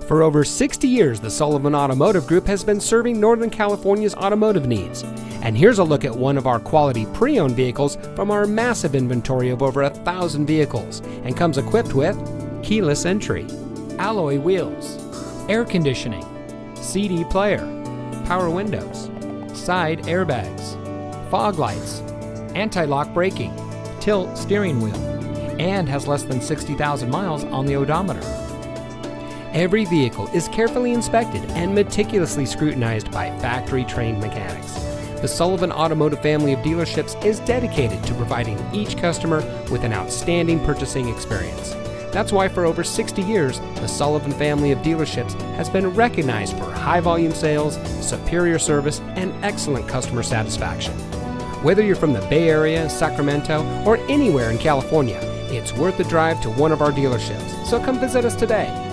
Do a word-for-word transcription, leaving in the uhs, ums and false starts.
For over sixty years, the Sullivan Automotive Group has been serving Northern California's automotive needs. And here's a look at one of our quality pre-owned vehicles from our massive inventory of over a thousand vehicles, and comes equipped with keyless entry, alloy wheels, air conditioning, C D player, power windows, side airbags, fog lights, anti-lock braking, tilt steering wheel, and has less than sixty thousand miles on the odometer. Every vehicle is carefully inspected and meticulously scrutinized by factory-trained mechanics. The Sullivan Automotive family of dealerships is dedicated to providing each customer with an outstanding purchasing experience. That's why for over sixty years, the Sullivan family of dealerships has been recognized for high-volume sales, superior service, and excellent customer satisfaction. Whether you're from the Bay Area, Sacramento, or anywhere in California, it's worth the drive to one of our dealerships, so come visit us today.